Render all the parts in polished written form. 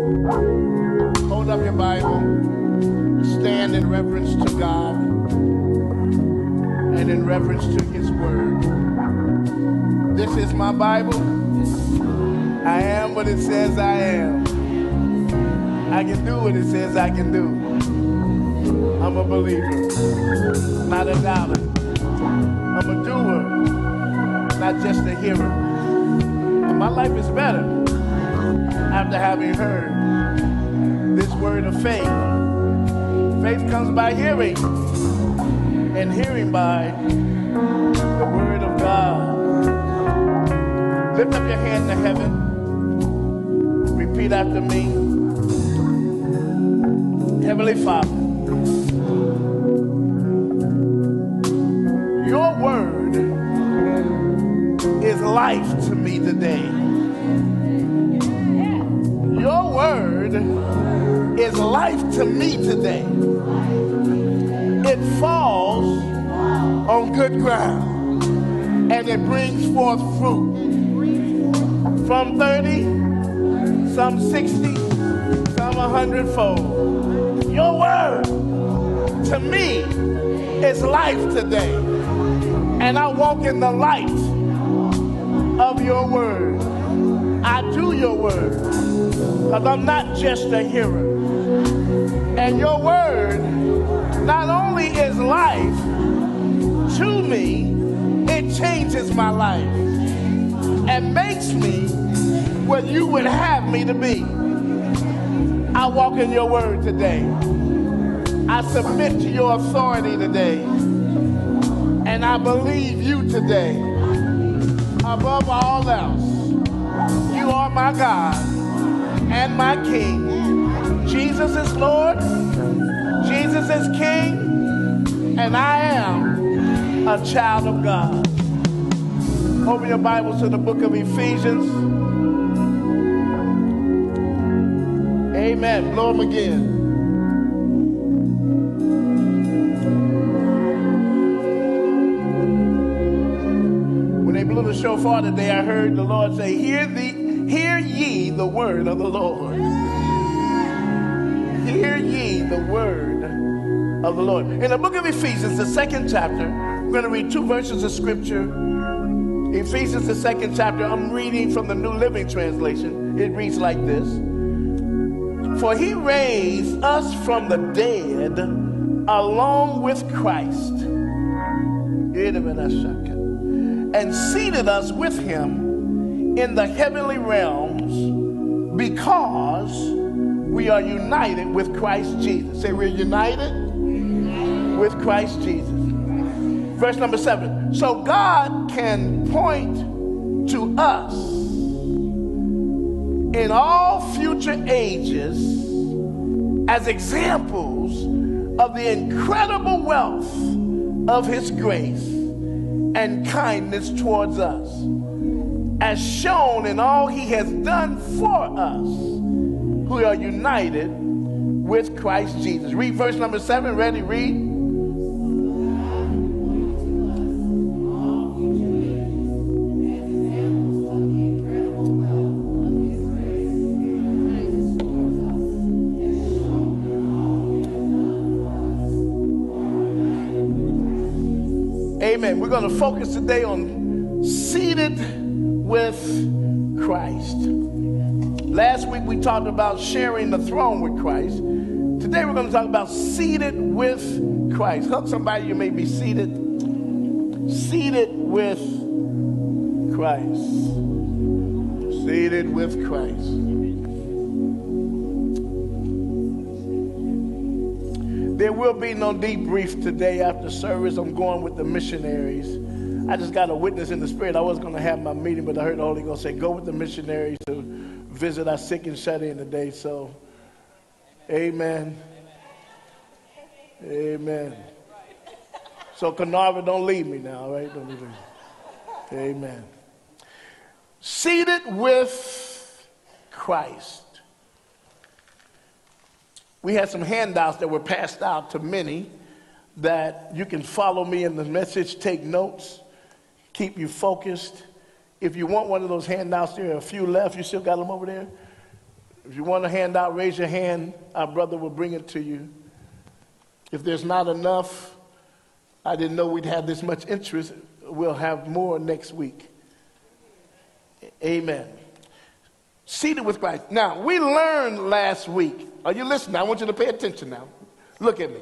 Hold up your Bible. Stand in reverence to God and in reverence to his word. This is my Bible. I am what it says I am. I can do what it says I can do. I'm a believer, not a doubter. I'm a doer, not just a hearer. And my life is better after having heard this word of faith. Faith comes by hearing, and hearing by the word of God. Lift up your hand to heaven. Repeat after me. Heavenly Father, your word is life to me today. Your word is life to me today. It falls on good ground and it brings forth fruit. From 30, some 60, some 100-fold. Your word to me is life today. And I walk in the light of your word. I do your word because I'm not just a hearer. And your word not only is life to me, it changes my life and makes me what you would have me to be. I walk in your word today. I submit to your authority today. And I believe you today. Above all else, you are my God and my King. Jesus is Lord. Jesus is King. And I am a child of God. Open your Bibles to the book of Ephesians. Amen. Blow them again. When they blew the shofar today, I heard the Lord say, Hear ye the word of the Lord. Hear ye the word of the Lord. In the book of Ephesians, the second chapter, we're going to read two verses of scripture. Ephesians, the second chapter, I'm reading from the New Living Translation. It reads like this. For he raised us from the dead along with Christ and seated us with him in the heavenly realms because we are united with Christ Jesus. Say we're united with Christ Jesus. Verse number 7. So God can point to us in all future ages as examples of the incredible wealth of his grace and kindness towards us, as shown in all he has done for us who are united with Christ Jesus. Read verse number 7. Ready? Read. Amen. We're going to focus today on seated with Christ. Last week we talked about sharing the throne with Christ. Today we're going to talk about seated with Christ. Hug somebody you may be seated. Seated with Christ. Seated with Christ. There will be no debrief today after service. I'm going with the missionaries. I just got a witness in the spirit. I was going to have my meeting, but I heard the Holy Ghost say, go with the missionaries to visit our sick and shut in today. So, amen. Amen. So, Carnarvon, don't leave me now, all right? Don't leave me. Amen. Seated with Christ. We had some handouts that were passed out to many that you can follow me in the message, take notes, keep you focused. If you want one of those handouts, there are a few left. You still got them over there? If you want a handout, raise your hand. Our brother will bring it to you. If there's not enough, I didn't know we'd have this much interest. We'll have more next week. Amen. Seated with Christ. Now, we learned last week. Are you listening? I want you to pay attention now. Look at me.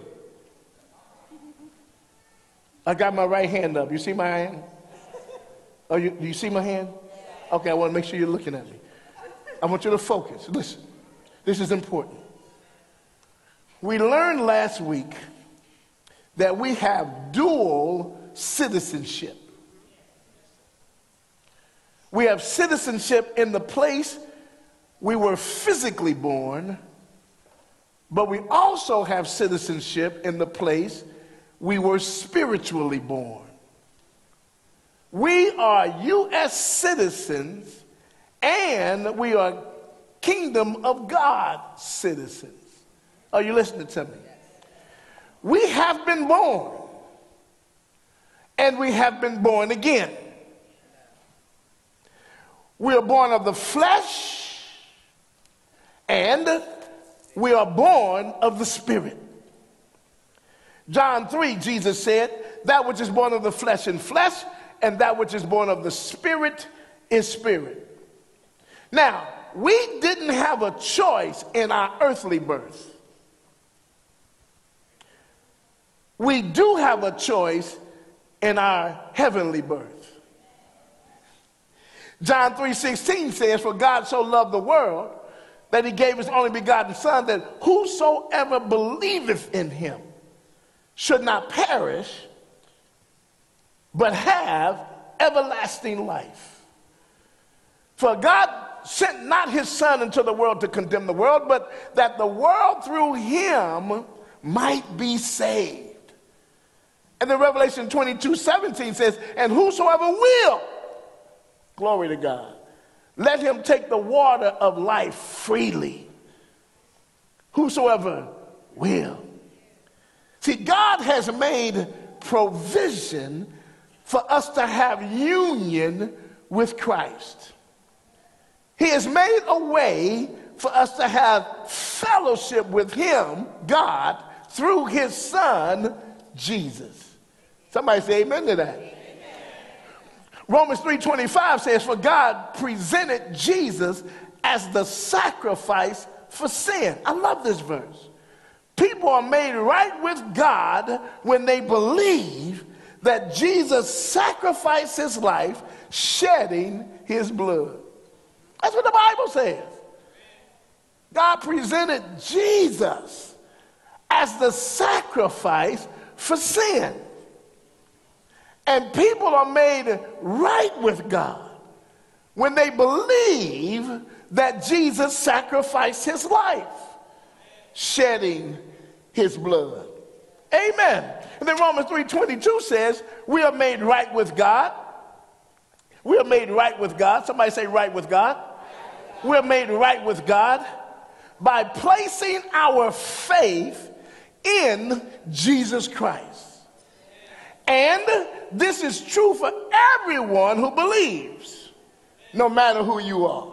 I got my right hand up. You see my hand? Oh, do you see my hand? Okay, I want to make sure you're looking at me. I want you to focus. Listen, this is important. We learned last week that we have dual citizenship. We have citizenship in the place we were physically born, but we also have citizenship in the place we were spiritually born. We are U.S. citizens and we are Kingdom of God citizens. Are you listening to me? We have been born and we have been born again. We are born of the flesh and we are born of the Spirit. John 3, Jesus said, that which is born of the flesh is flesh, and that which is born of the Spirit is spirit. Now, we didn't have a choice in our earthly birth. We do have a choice in our heavenly birth. John 3:16 says, for God so loved the world that he gave his only begotten Son, that whosoever believeth in him should not perish, but have everlasting life. For God sent not his Son into the world to condemn the world, but that the world through him might be saved. And then Revelation 22:17 says, and whosoever will, glory to God, let him take the water of life freely. Whosoever will. See, God has made provision for us to have union with Christ. He has made a way for us to have fellowship with him, God, through his Son, Jesus. Somebody say amen to that. Amen. Romans 3:25 says, for God presented Jesus as the sacrifice for sin. I love this verse. People are made right with God when they believe that Jesus sacrificed his life, shedding his blood. That's what the Bible says. God presented Jesus as the sacrifice for sin. And people are made right with God when they believe that Jesus sacrificed his life, shedding his blood. Amen. And then Romans 3:22 says, we are made right with God. We are made right with God. Somebody say right with God. We are made right with God by placing our faith in Jesus Christ. And this is true for everyone who believes, no matter who you are.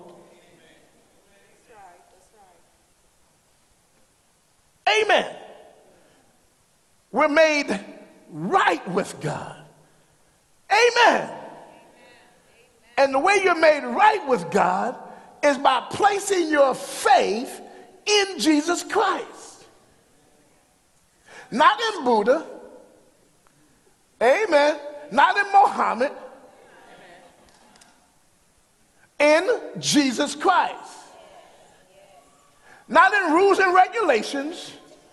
Amen. We're made right with God. Amen. And the way you're made right with God is by placing your faith in Jesus Christ. Not in Buddha. Amen. Not in Mohammed. In Jesus Christ. Not in rules and regulations,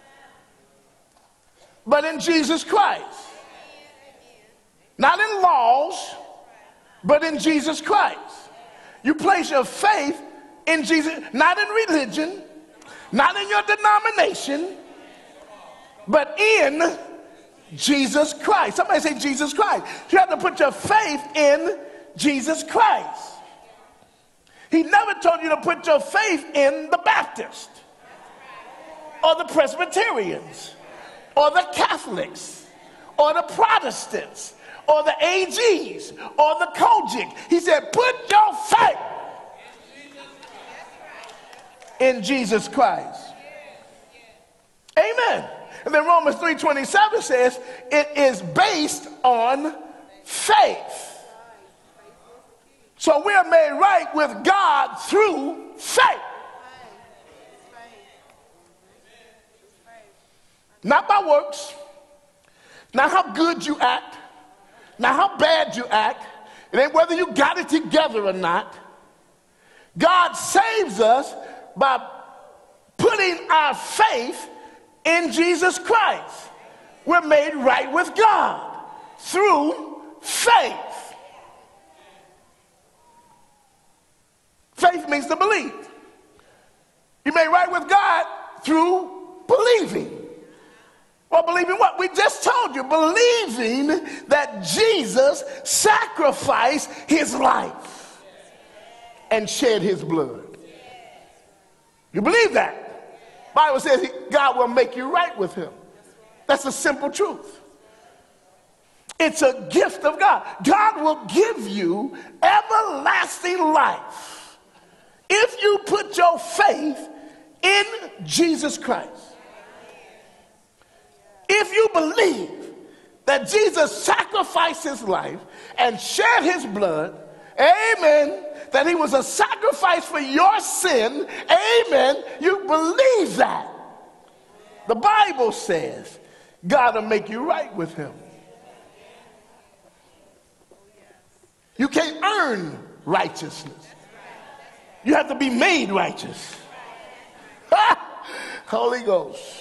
but in Jesus Christ. Not in laws, but in Jesus Christ. You place your faith in Jesus, not in religion, not in your denomination, but in Jesus Christ. Somebody say Jesus Christ. You have to put your faith in Jesus Christ. He never told you to put your faith in the Baptist or the Presbyterians or the Catholics or the Protestants or the AGs or the Kojic. He said, put your faith in Jesus Christ. Amen. And then Romans 3:27 says it is based on faith. So we are made right with God through faith. Not by works, not how good you act, not how bad you act. It ain't whether you got it together or not. God saves us by putting our faith in Jesus Christ. We're made right with God through faith. Faith means to believe. You're made right with God through believing. Well, believing what? We just told you. Believing that Jesus sacrificed his life and shed his blood. You believe that? The Bible says God will make you right with him. That's a simple truth. It's a gift of God. God will give you everlasting life if you put your faith in Jesus Christ. If you believe that Jesus sacrificed his life and shed his blood, amen, that he was a sacrifice for your sin, amen, you believe that. The Bible says God will make you right with him. You can't earn righteousness. You have to be made righteous. Holy Ghost.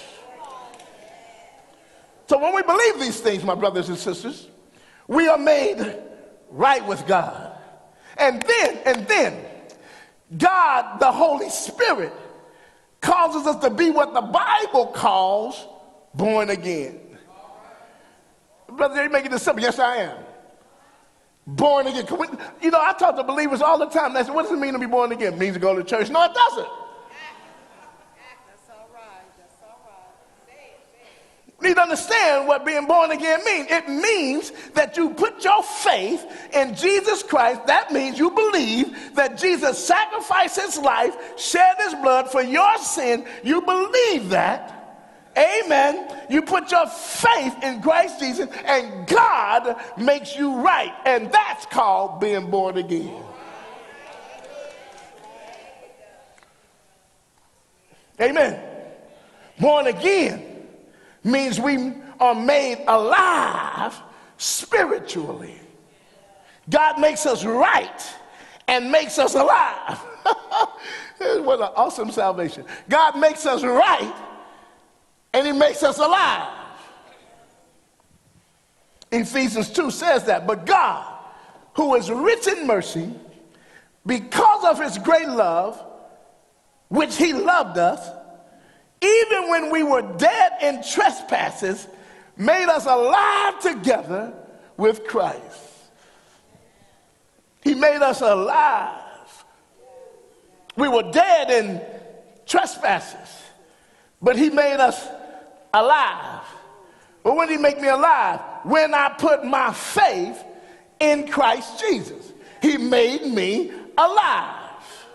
So when we believe these things, my brothers and sisters, we are made right with God. And then, God, the Holy Spirit, causes us to be what the Bible calls born again. Brother, you're making this simple. Yes, I am. Born again. You know, I talk to believers all the time. They say, what does it mean to be born again? It means to go to church. No, it doesn't. You need to understand what being born again means. It means that you put your faith in Jesus Christ. That means you believe that Jesus sacrificed his life, shed his blood for your sin. You believe that. Amen. You put your faith in Christ Jesus and God makes you right. And that's called being born again. Amen. Born again means we are made alive spiritually. God makes us right and makes us alive. What an awesome salvation. God makes us right and he makes us alive. Ephesians 2 says that. But God, who is rich in mercy, because of his great love, which he loved us, even when we were dead in trespasses, made us alive together with Christ. He made us alive. We were dead in trespasses, but he made us alive. But when did he make me alive? When I put my faith in Christ Jesus. He made me alive.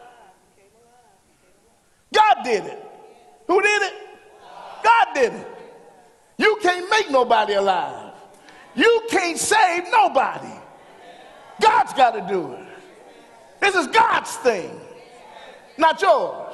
God did it. Who did it? God did it. You can't make nobody alive. You can't save nobody. God's got to do it. This is God's thing, not yours.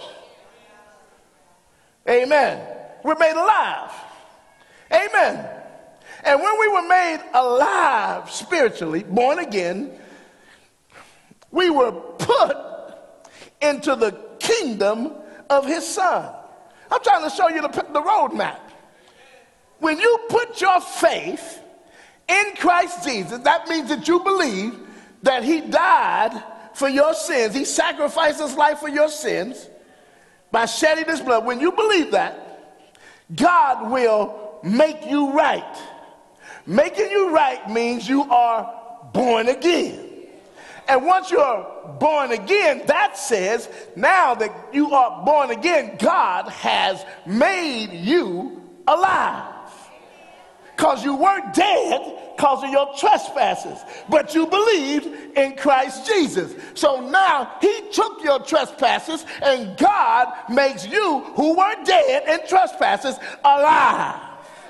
Amen. We're made alive. Amen. And when we were made alive spiritually, born again, we were put into the kingdom of his son. I'm trying to show you the roadmap. When you put your faith in Christ Jesus, that means that you believe that he died for your sins. He sacrificed his life for your sins by shedding his blood. When you believe that, God will make you right. Making you right means you are born again. And once you're born again, that says now that you are born again, God has made you alive. because you were dead because of your trespasses, but you believed in Christ Jesus. So now he took your trespasses, and God makes you who were dead in trespasses alive.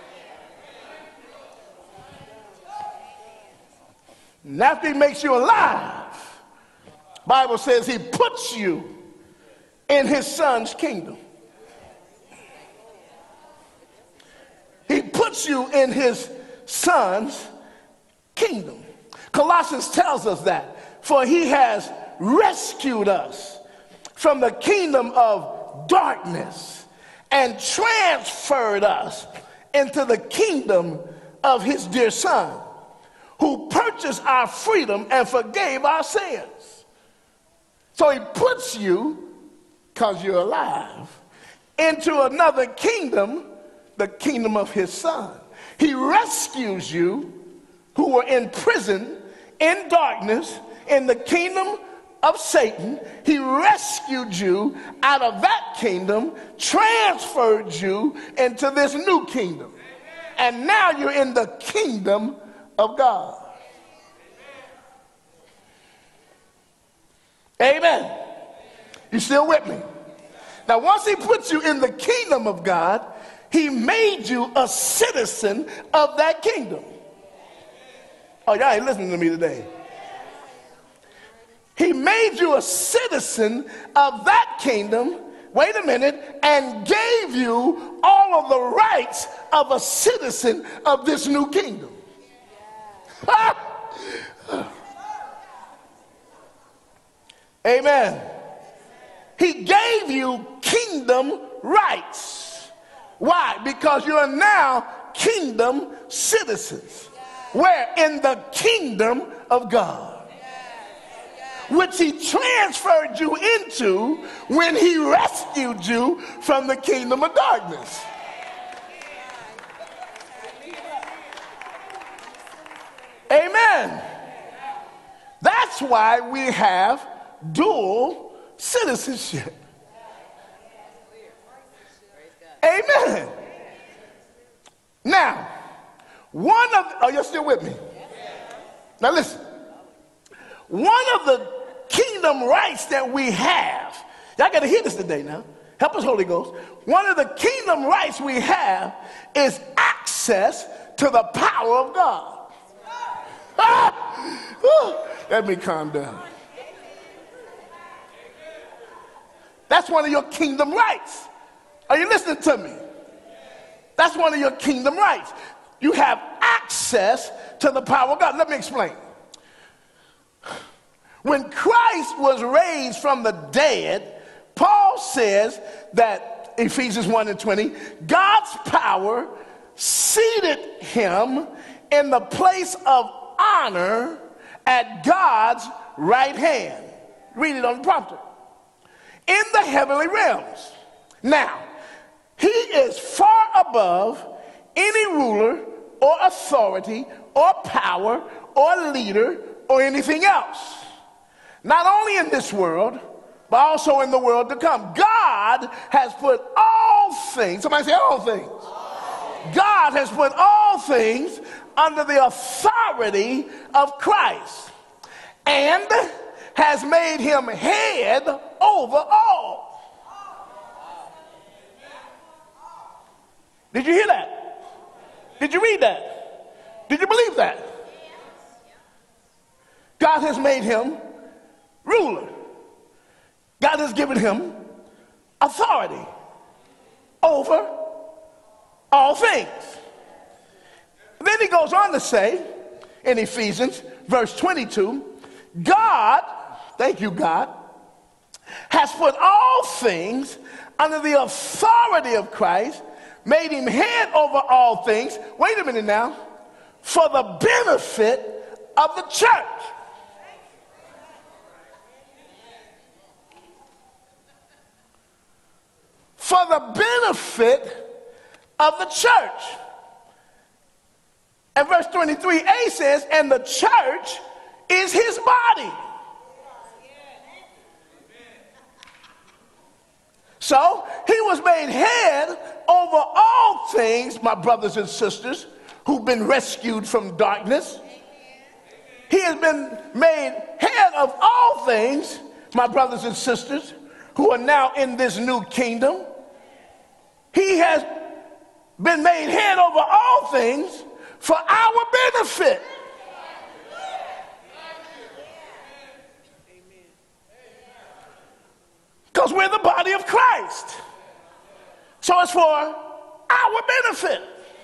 And after he makes you alive, Bible says he puts you in his son's kingdom. He puts you in his son's kingdom. Colossians tells us that, for he has rescued us from the kingdom of darkness and transferred us into the kingdom of his dear son, who purchased our freedom and forgave our sins. So he puts you, because you're alive, into another kingdom, the kingdom of his son. He rescues you who were in prison, in darkness, in the kingdom of Satan. He rescued you out of that kingdom, transferred you into this new kingdom. And now you're in the kingdom of God. Amen. You still with me? Now, once he puts you in the kingdom of God, he made you a citizen of that kingdom. Oh, y'all ain't listening to me today. He made you a citizen of that kingdom, wait a minute, and gave you all of the rights of a citizen of this new kingdom. Amen. He gave you kingdom rights. Why? Because you are now kingdom citizens. Where? In the kingdom of God, which he transferred you into when he rescued you from the kingdom of darkness. Amen. That's why we have dual citizenship. Amen. Now, are you still with me? Now listen. One of the kingdom rights that we have, y'all got to hear this today now. Help us, Holy Ghost. One of the kingdom rights we have is access to the power of God. Let me calm down. That's one of your kingdom rights. Are you listening to me? That's one of your kingdom rights. You have access to the power of God. Let me explain. When Christ was raised from the dead, Paul says that, Ephesians 1:20, God's power seated him in the place of honor at God's right hand. Read it on the prompter. In the heavenly realms. Now, he is far above any ruler or authority or power or leader or anything else. Not only in this world, but also in the world to come. God has put all things, somebody say all things. God has put all things under the authority of Christ and has made him head over all. Did you hear that? Did you read that? Did you believe that? God has made him ruler. God has given him authority over all things. Then he goes on to say in Ephesians verse 22, God, thank you God, has put all things under the authority of Christ, made him head over all things, wait a minute now, for the benefit of the church. For the benefit of the church. And verse 23a says, and the church is his body. So he was made head over all things, my brothers and sisters, who've been rescued from darkness. He has been made head of all things, my brothers and sisters, who are now in this new kingdom. He has been made head over all things for our benefit. Because we're the body of Christ. So it's for our benefit.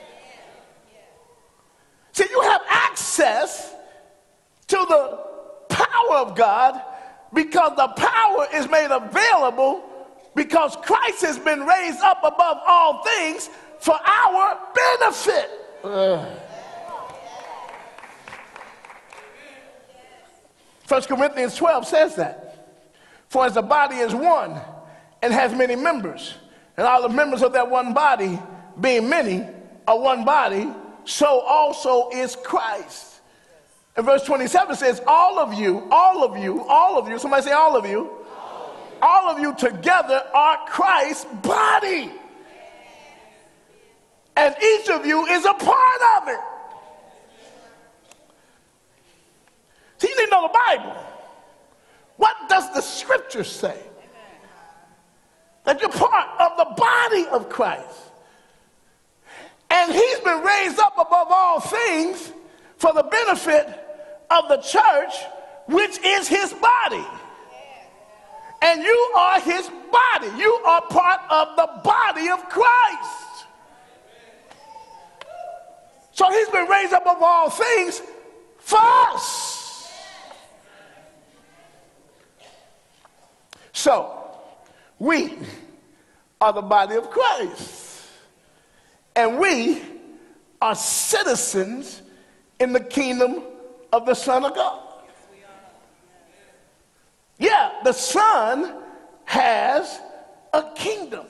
See, you have access to the power of God because the power is made available because Christ has been raised up above all things for our benefit. 1 Corinthians 12 says that. For as the body is one and has many members, and all the members of that one body, being many, are one body, so also is Christ. And verse 27 says, all of you, somebody say all of you together are Christ's body. And each of you is a part of it. So you need to know the Bible. What does the scripture say? That you're part of the body of Christ. And he's been raised up above all things for the benefit of the church, which is his body. And you are his body. You are part of the body of Christ. So he's been raised up above all things for us. So, we are the body of Christ. And we are citizens in the kingdom of the Son of God. Yeah, the Son has a kingdom.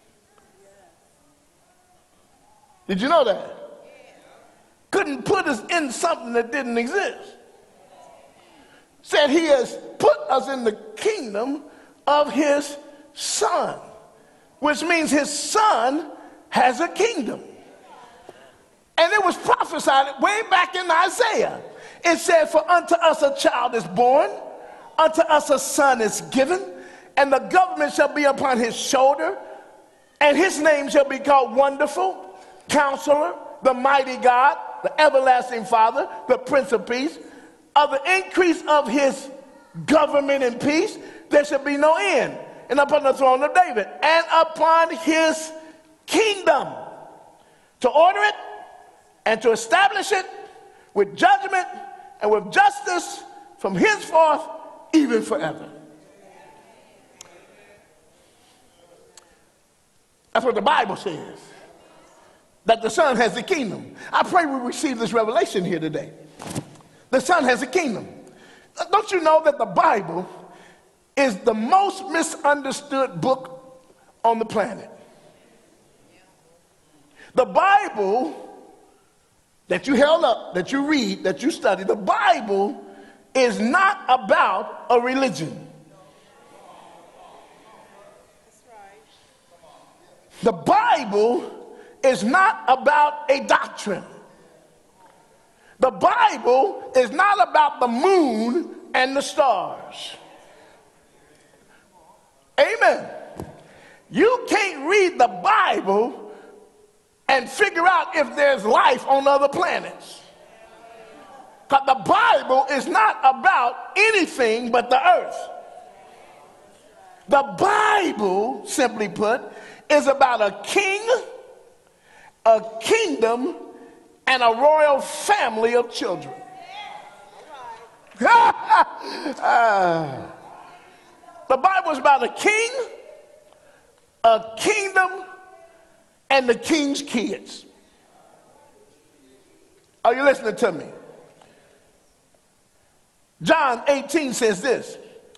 Did you know that? Couldn't put us in something that didn't exist. Said he has put us in the kingdom of his Son, which means his Son has a kingdom. And it was prophesied way back in Isaiah. It said, for unto us a child is born, unto us a son is given, and the government shall be upon his shoulder, and his name shall be called Wonderful, Counselor, the Mighty God, the Everlasting Father, the Prince of Peace. Of the increase of his government and peace, there shall be no end. And upon the throne of David, and upon his kingdom, to order it and to establish it with judgment and with justice from henceforth, even forever. That's what the Bible says. That the Son has the kingdom. I pray we receive this revelation here today. The Son has a kingdom. Don't you know that the Bible is the most misunderstood book on the planet? The Bible that you held up, that you read, that you study, the Bible is not about a religion. The Bible is not about a doctrine. The Bible is not about the moon and the stars. Amen. You can't read the Bible and figure out if there's life on other planets. Because the Bible is not about anything but the earth. The Bible, simply put, is about a king, a kingdom, and a royal family of children. The Bible is about a king, a kingdom, and the king's kids. Are you listening to me? John 18 says this.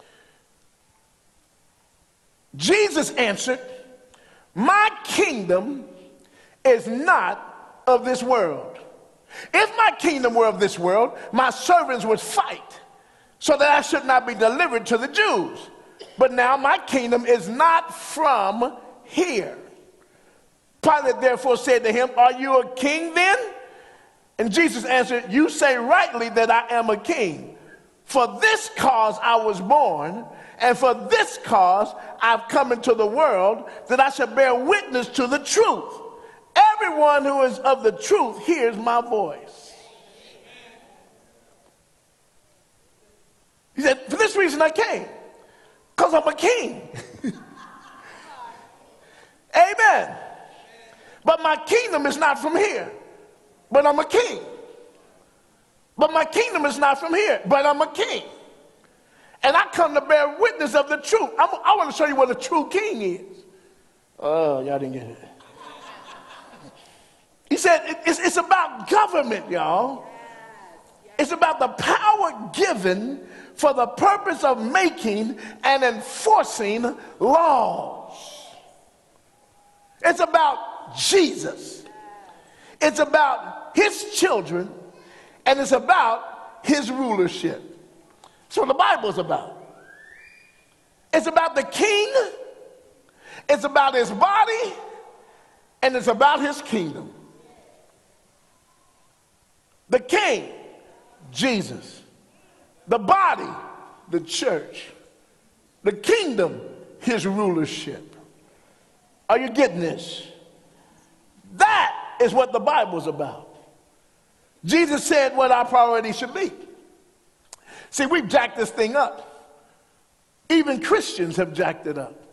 Jesus answered, my kingdom is not of this world. If my kingdom were of this world, my servants would fight so that I should not be delivered to the Jews. But now my kingdom is not from here. Pilate therefore said to him, are you a king then? And Jesus answered, you say rightly that I am a king. For this cause I was born, and for this cause I've come into the world, that I shall bear witness to the truth. Everyone who is of the truth hears my voice. He said, for this reason I came, because I'm a king. Amen. But my kingdom is not from here, but I'm a king. But my kingdom is not from here, but I'm a king. And I come to bear witness of the truth. I want to show you what a true king is. Oh, y'all didn't get it. He said it's about government, y'all. It's about the power given for the purpose of making and enforcing laws. It's about Jesus. It's about his children, and it's about his rulership. That's what the Bible's about. It's about the king, it's about his body, and it's about his kingdom. The king, Jesus. The body, the church. The kingdom, his rulership. Are you getting this? That is what the Bible's about. Jesus said what our priorities should be. See, we've jacked this thing up. Even Christians have jacked it up.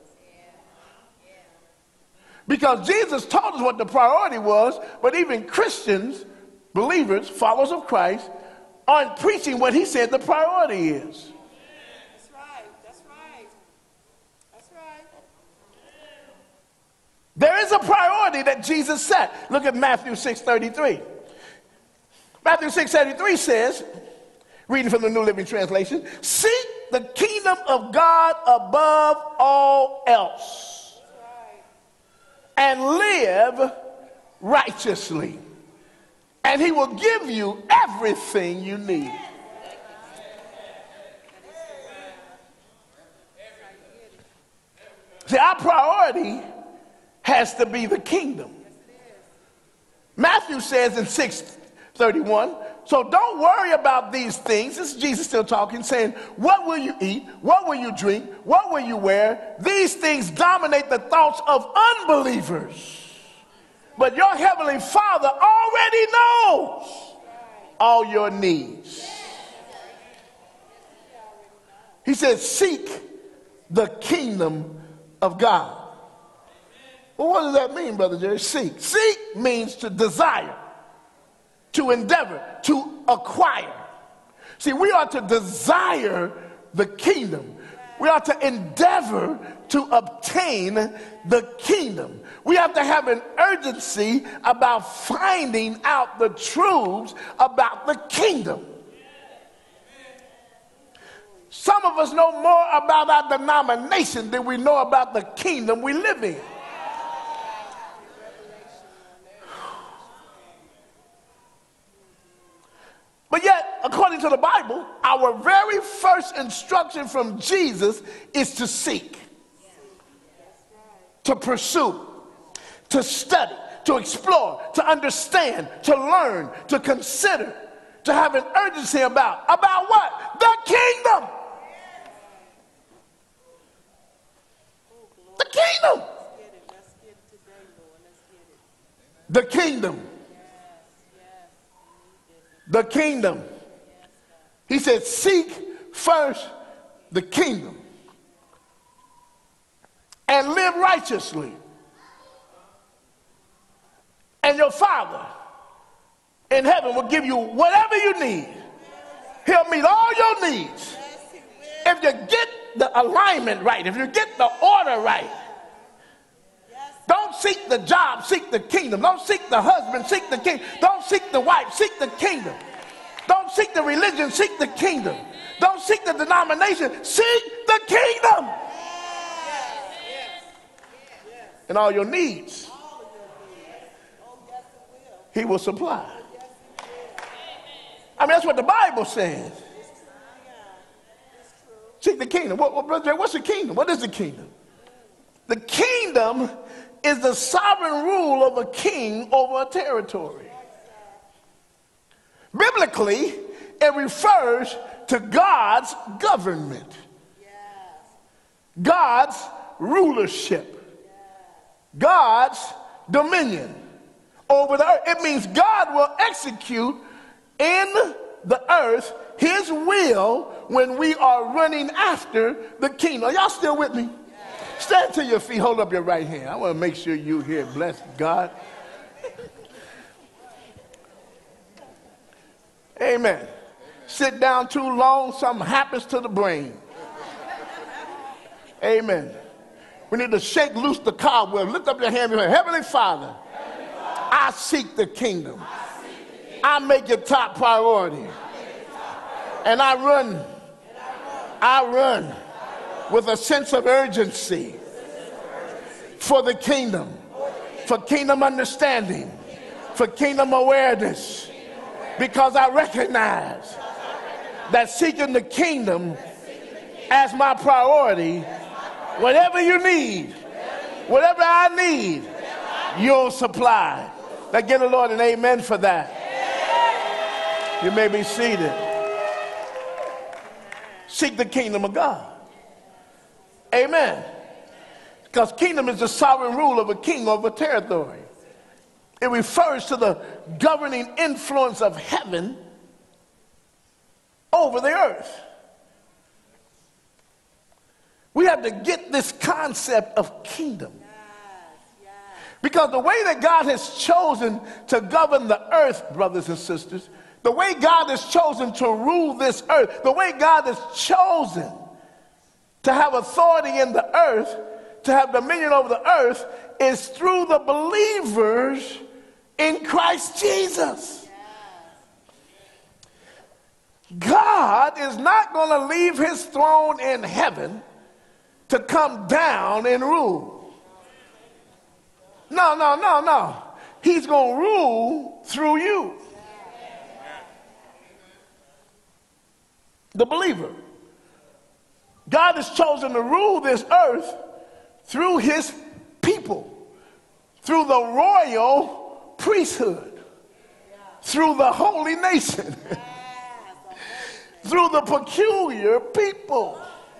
Because Jesus told us what the priority was, but even Christians, believers, followers of Christ, aren't preaching what he said the priority is. That's right. That's right. That's right. There is a priority that Jesus set. Look at Matthew 6:33. Matthew 6:33 says, reading from the New Living Translation, seek the kingdom of God above all else and live righteously, and he will give you everything you need. See, our priority has to be the kingdom. Matthew says in 6:31, so don't worry about these things. This is Jesus still talking, saying, what will you eat? What will you drink? What will you wear? These things dominate the thoughts of unbelievers. But your heavenly Father already knows all your needs. He says, seek the kingdom of God. Well, what does that mean, Brother Jerry? Seek. Seek means to desire, to endeavor, to acquire. See, we are to desire the kingdom. We are to endeavor to obtain the kingdom. We have to have an urgency about finding out the truths about the kingdom. Some of us know more about our denomination than we know about the kingdom we live in. But yet, according to the Bible, our very first instruction from Jesus is to seek, to pursue, to study, to explore, to understand, to learn, to consider, to have an urgency about what? The kingdom. The kingdom. The kingdom. The kingdom. He said, seek first the kingdom and live righteously. And your Father in heaven will give you whatever you need. He'll meet all your needs. If you get the alignment right, if you get the order right. Don't seek the job, seek the kingdom. Don't seek the husband, seek the king. Don't seek the wife, seek the kingdom. Don't seek the religion, seek the kingdom. Don't seek the denomination, seek the kingdom. And all your needs, he will supply. I mean, that's what the Bible says. Seek the kingdom. What's the kingdom? What is the kingdom? The kingdom is the sovereign rule of a king over a territory. Biblically, it refers to God's government, God's rulership, God's dominion over the earth. It means God will execute in the earth his will when we are running after the kingdom. Are y'all still with me? Stand to your feet. Hold up your right hand. I want to make sure you hear. Bless God. Amen. Sit down too long, something happens to the brain. Amen. We need to shake loose the cobweb. Lift up your hand. Heavenly Father, I seek the kingdom. I make it top priority. And I run with a sense of urgency for the kingdom, for kingdom understanding, for kingdom awareness, because I recognize that seeking the kingdom as my priority, whatever you need, whatever I need, you'll supply. Now give the Lord an amen for that. You may be seated. Seek the kingdom of God. Amen. Because kingdom is the sovereign rule of a king over territory. It refers to the governing influence of heaven over the earth. We have to get this concept of kingdom. Because the way that God has chosen to govern the earth, brothers and sisters, the way God has chosen to rule this earth, the way God has chosen to have authority in the earth, to have dominion over the earth, is through the believers in Christ Jesus. God is not going to leave his throne in heaven to come down and rule. No. He's going to rule through you, the believer. God has chosen to rule this earth through his people, through the royal priesthood, through the holy nation, through the peculiar people.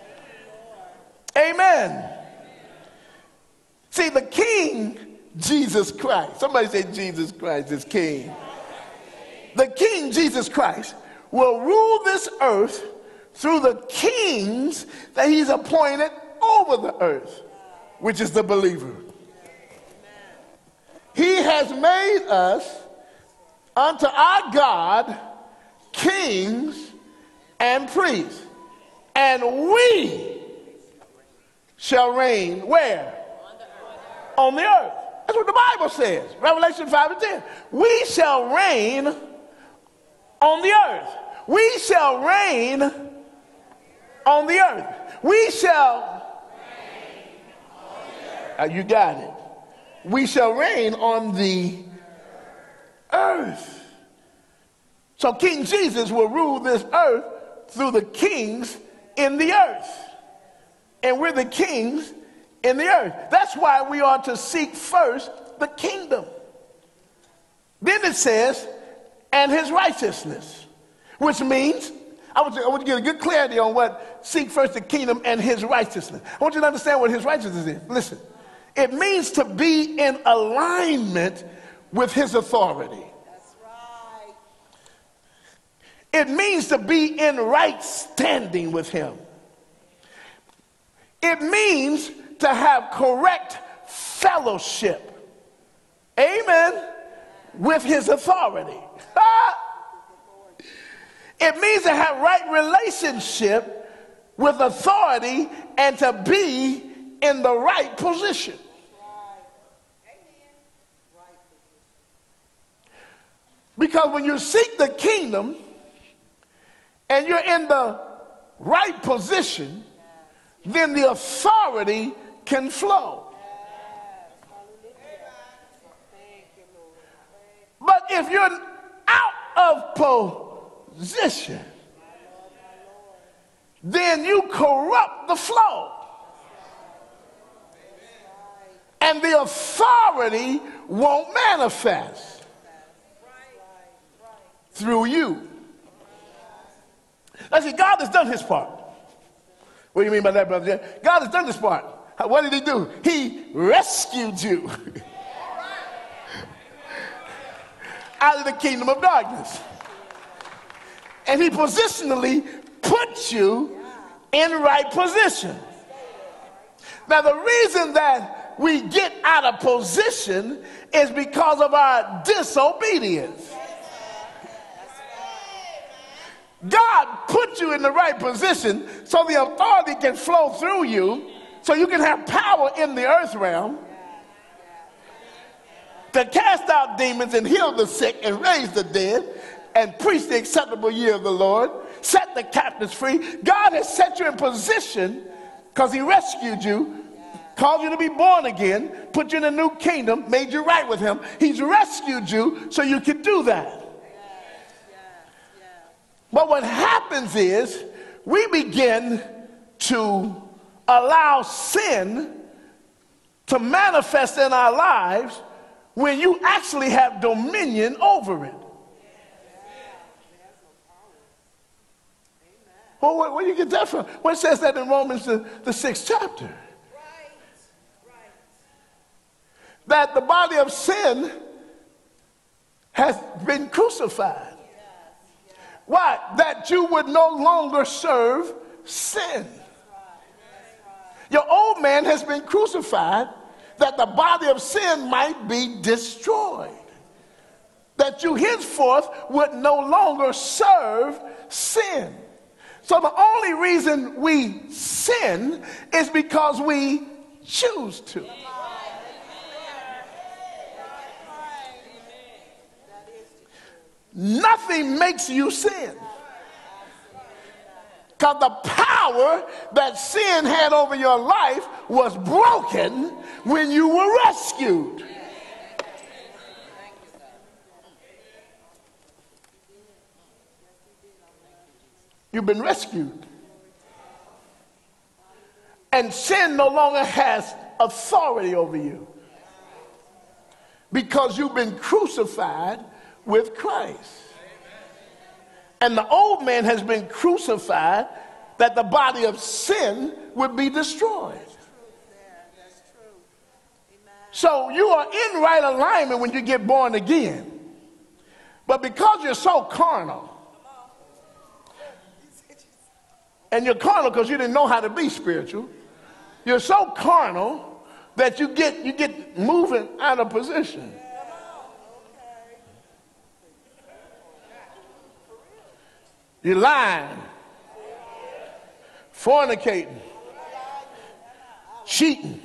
Amen. See, the King, Jesus Christ. Somebody say Jesus Christ is King. The King, Jesus Christ, will rule this earth through the kings that he's appointed over the earth, which is the believer. He has made us unto our God kings and priests, and we shall reign where? On the earth. That's what the Bible says. Revelation 5:10. We shall reign on the earth. We shall reign on the earth. We shall reign on the earth. You got it. We shall reign on the earth. So King Jesus will rule this earth through the kings in the earth. And we're the kings in the earth. That's why we ought to seek first the kingdom. Then it says, and his righteousness, which means, I want you to get a good clarity on what seek first the kingdom and his righteousness. I want you to understand what his righteousness is. Listen, it means to be in alignment with his authority. That's right. It means to be in right standing with him. It means to have correct fellowship. Amen. With his authority. It means to have right relationship with authority and to be in the right position. Because when you seek the kingdom and you're in the right position, then the authority can flow. But if you're out of position, then you corrupt the flow. And the authority won't manifest. through you. Now see, God has done his part. What do you mean by that, brother? God has done his part. What did he do? He rescued you out of the kingdom of darkness. And he positionally put you in right position. Now the reason that we get out of position is because of our disobedience. God put you in the right position so the authority can flow through you, so you can have power in the earth realm to cast out demons and heal the sick and raise the dead and preach the acceptable year of the Lord, set the captives free. God has set you in position because he rescued you, called you to be born again, put you in a new kingdom, made you right with him. He's rescued you so you can do that. But what happens is we begin to allow sin to manifest in our lives when you actually have dominion over it. Well, where do you get that from? Well, it says that in Romans, the 6th chapter. That the body of sin has been crucified. Why? That you would no longer serve sin. Your old man has been crucified that the body of sin might be destroyed. That you henceforth would no longer serve sin. So the only reason we sin is because we choose to. Nothing makes you sin. Because the power that sin had over your life was broken when you were rescued. You've been rescued. And sin no longer has authority over you. Because you've been crucified with Christ. And the old man has been crucified that the body of sin would be destroyed. So you are in right alignment when you get born again. But because you're so carnal, and you're carnal because you didn't know how to be spiritual, you're so carnal that you get moving out of position. You're lying, fornicating, cheating,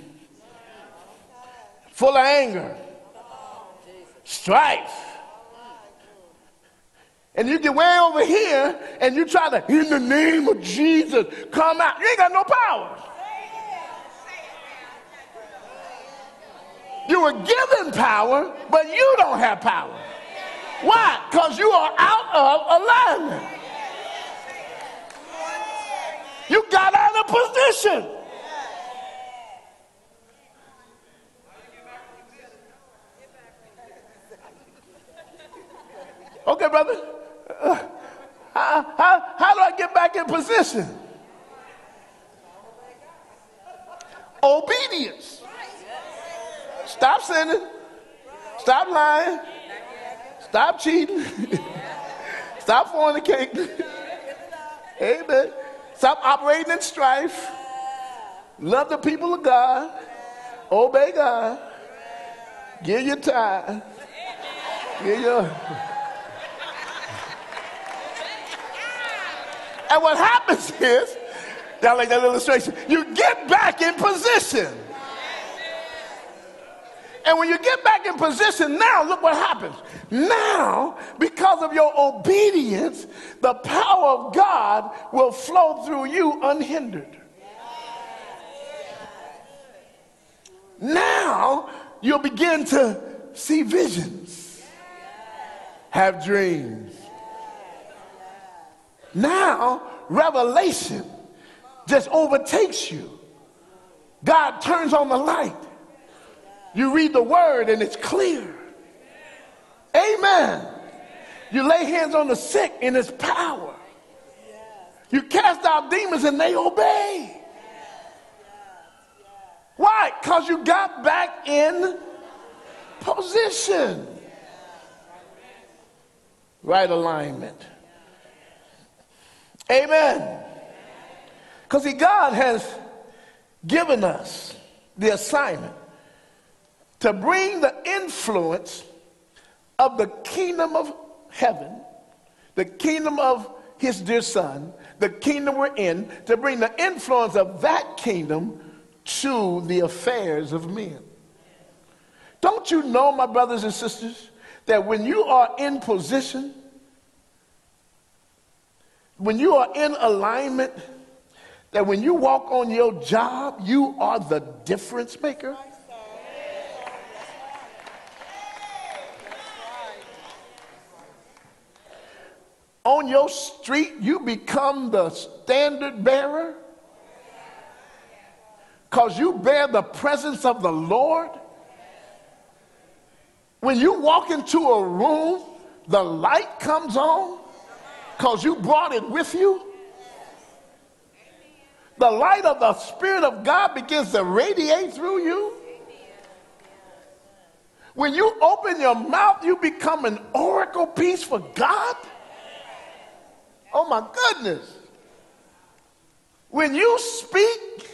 full of anger, strife. And you get way over here and you try to, in the name of Jesus, come out. You ain't got no power. You were given power, but you don't have power. Why? Because you are out of alignment. You got out of position. Okay, brother. How do I get back in position? Obedience. Stop sinning. Stop lying. Stop cheating. Stop fornicating. Amen. Stop operating in strife. Love the people of God. Obey God. Give your tithe. Give your... And what happens is, y'all like that illustration, you get back in position. And when you get back in position, now look what happens. Now, because of your obedience, the power of God will flow through you unhindered. Now, you'll begin to see visions, have dreams. Now, revelation just overtakes you. God turns on the light. You read the word and it's clear. Amen. You lay hands on the sick and it's power. You cast out demons and they obey. Why? Because you got back in position. Right alignment. Amen. Because see, God has given us the assignment to bring the influence of the kingdom of heaven, the kingdom of his dear son, the kingdom we're in, to bring the influence of that kingdom to the affairs of men. Don't you know, my brothers and sisters, that when you are in position, when you are in alignment, that when you walk on your job, you are the difference maker? On your street, you become the standard bearer because you bear the presence of the Lord. When you walk into a room, the light comes on because you brought it with you. The light of the Spirit of God begins to radiate through you. When you open your mouth, you become an oracle piece for God. Oh my goodness. When you speak,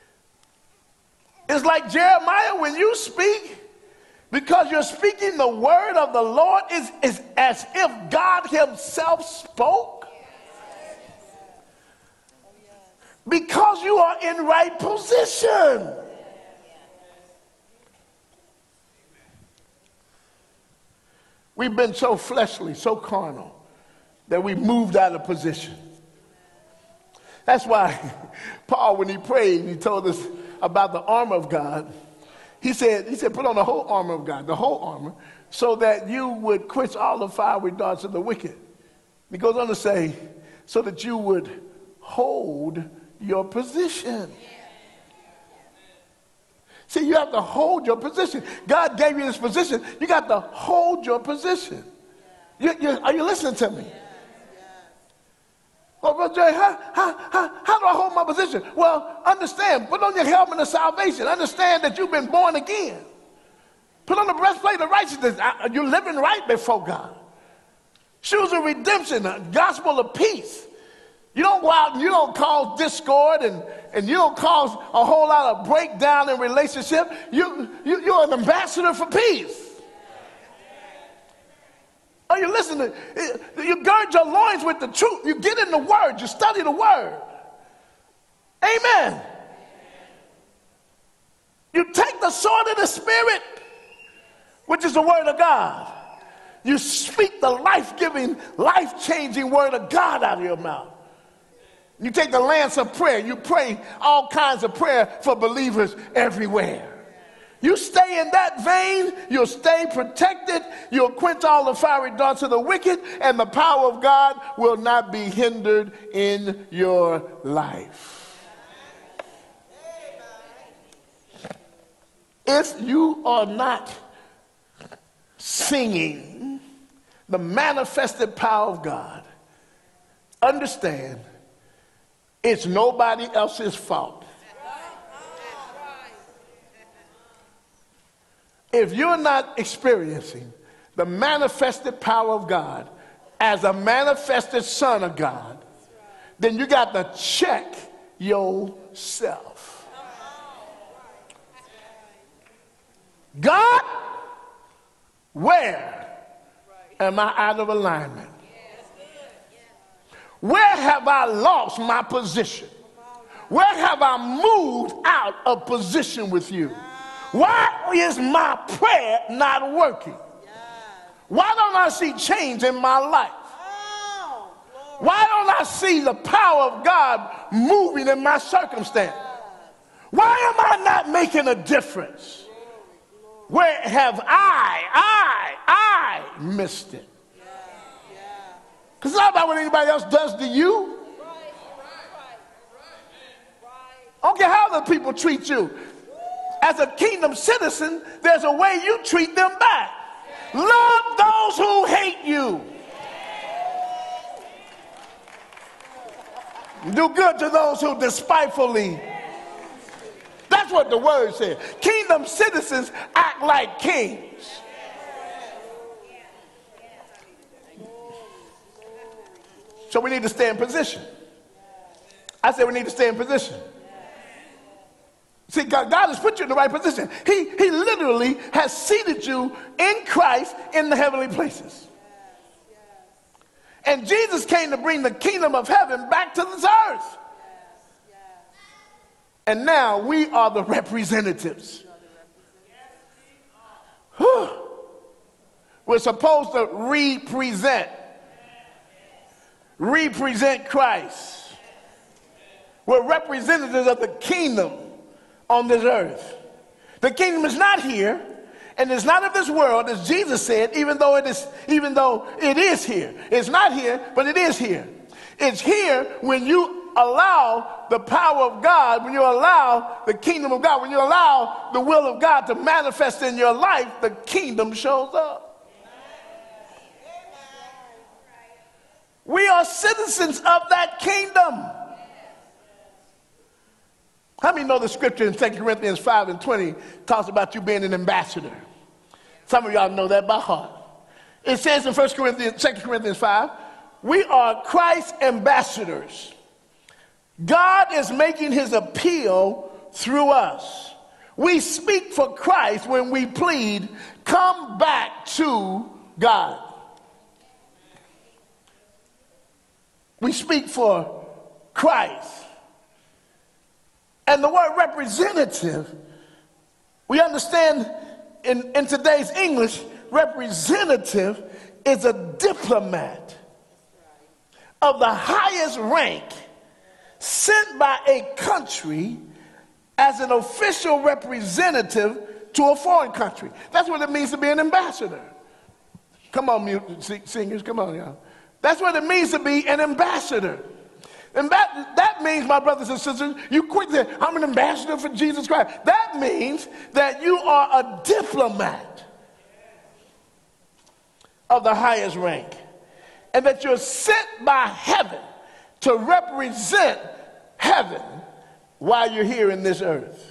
it's like Jeremiah, when you speak, because you're speaking the word of the Lord, is as if God himself spoke. Because you are in right position. We've been so fleshly, so carnal, that we moved out of position. That's why Paul, when he prayed, he told us about the armor of God. He said, put on the whole armor of God, the whole armor, so that you would quench all the fiery darts of the wicked. He goes on to say, so that you would hold your position. See, you have to hold your position. God gave you this position. You got to hold your position. Are you listening to me? Well, Brother Jerry, how do I hold my position? Well, understand, put on your helmet of salvation. Understand that you've been born again. Put on the breastplate of righteousness. You're living right before God. Shoes of redemption, a gospel of peace. You don't go out and you don't cause discord and you don't cause a whole lot of breakdown in relationship. You're an ambassador for peace. Are you listening? You gird your loins with the truth. You get in the word. You study the word. Amen. You take the sword of the Spirit, which is the word of God. You speak the life-giving, life-changing word of God out of your mouth. You take the lance of prayer. You pray all kinds of prayer for believers everywhere. You stay in that vein, you'll stay protected, you'll quench all the fiery darts of the wicked, and the power of God will not be hindered in your life. If you are not singing the manifested power of God, understand it's nobody else's fault. If you're not experiencing the manifested power of God as a manifested son of God, then you got to check yourself. God, where am I out of alignment? Where have I lost my position? Where have I moved out of position with you? Why is my prayer not working? Why don't I see change in my life? Why don't I see the power of God moving in my circumstance? Why am I not making a difference? Where have I missed it? Because it's not about what anybody else does to you. I don't care how other people treat you. As a kingdom citizen, there's a way you treat them back. Love those who hate you. Do good to those who despitefully. That's what the word says. Kingdom citizens act like kings. So we need to stay in position. I said we need to stay in position. See, God has put you in the right position. He literally has seated you in Christ in the heavenly places. And Jesus came to bring the kingdom of heaven back to this earth. And now we are the representatives. We're supposed to represent Christ. We're representatives of the kingdom on this earth. The kingdom is not here, and it's not of this world, as Jesus said, even though it is here. It's not here, but it is here. It's here when you allow the power of God, when you allow the kingdom of God, when you allow the will of God to manifest in your life, the kingdom shows up. We are citizens of that kingdom. How many know the scripture in 2 Corinthians 5:20 talks about you being an ambassador? Some of y'all know that by heart. It says in 2 Corinthians 5, we are Christ's ambassadors. God is making his appeal through us. We speak for Christ when we plead, come back to God. We speak for Christ. And the word representative, we understand in today's English, representative is a diplomat of the highest rank sent by a country as an official representative to a foreign country. That's what it means to be an ambassador. Come on, singers, come on, y'all. That's what it means to be an ambassador. And that means, my brothers and sisters, you quick say, I'm an ambassador for Jesus Christ. That means that you are a diplomat of the highest rank. And that you're sent by heaven to represent heaven while you're here in this earth.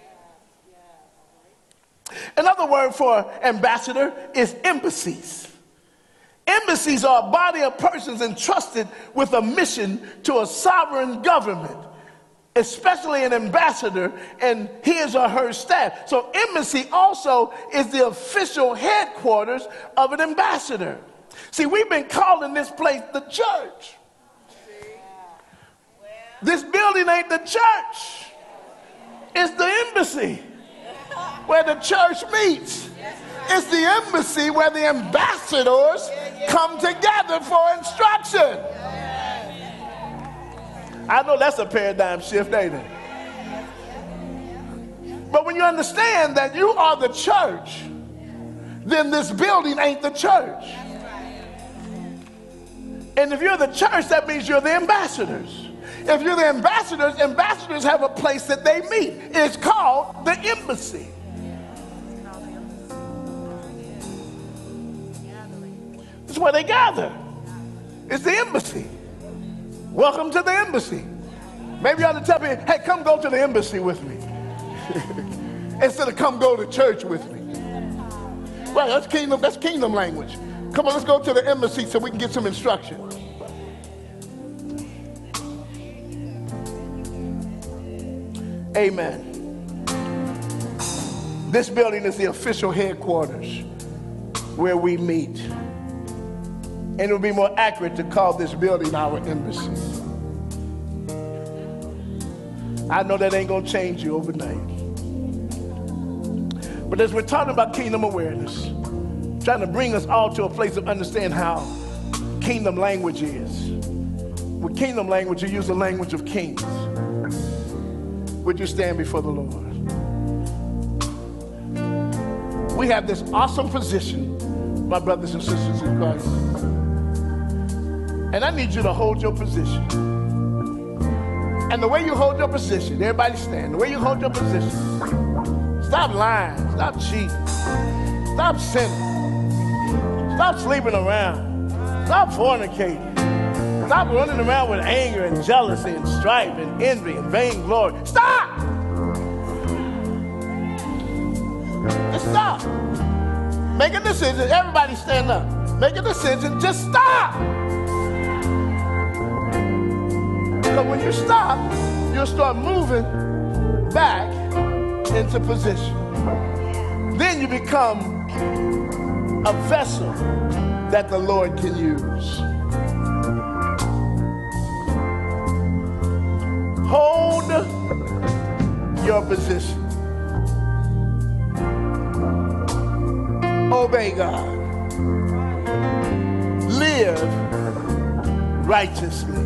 Another word for ambassador is embassies. Embassies are a body of persons entrusted with a mission to a sovereign government, especially an ambassador and his or her staff. So embassy also is the official headquarters of an ambassador. See, we've been calling this place the church. This building ain't the church. It's the embassy where the church meets. It's the embassy where the ambassadors come together for instruction. I know that's a paradigm shift, ain't it? But when you understand that you are the church, then this building ain't the church. And if you're the church, that means you're the ambassadors. If you're the ambassadors, ambassadors have a place that they meet. It's called the embassy. It's where they gather. It's the embassy. Welcome to the embassy. Maybe you ought to tell me, hey, come go to the embassy with me. Instead of come go to church with me. Well, that's kingdom language. Come on, let's go to the embassy so we can get some instruction. Amen. This building is the official headquarters where we meet. And it would be more accurate to call this building our embassy. I know that ain't going to change you overnight. But as we're talking about kingdom awareness, trying to bring us all to a place of understand how kingdom language is. With kingdom language, you use the language of kings. Would you stand before the Lord? We have this awesome position, my brothers and sisters in Christ. And I need you to hold your position. And the way you hold your position, everybody stand, the way you hold your position, stop lying, stop cheating, stop sinning, stop sleeping around, stop fornicating. Stop running around with anger and jealousy and strife and envy and vainglory. Stop! Just stop. Make a decision. Everybody stand up. Make a decision. Just stop. Because when you stop, you'll start moving back into position. Then you become a vessel that the Lord can use. Hold your position. Obey God. Live righteously.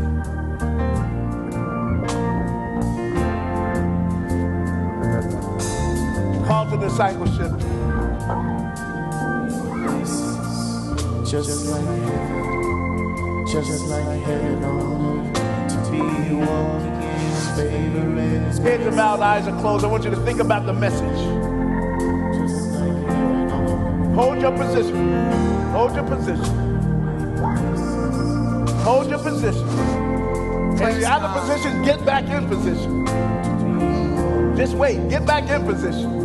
Call to discipleship. Just like heaven on earth, to be walking in His favor and His Heads are bowed, eyes are closed. I want you to think about the message. Hold your position. Hold your position. Hold your position. And if you're out of position, get back in position. Just wait. Get back in position.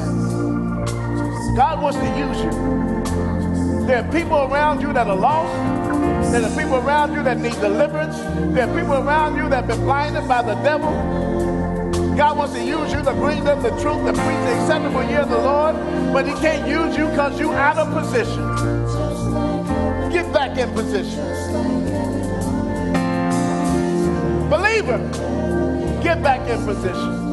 God wants to use you. There are people around you that are lost. There are people around you that need deliverance. There are people around you that have been blinded by the devil. God wants to use you to bring them the truth, to preach the acceptable year of the Lord. But He can't use you because you're out of position. Get back in position. Believer, get back in position.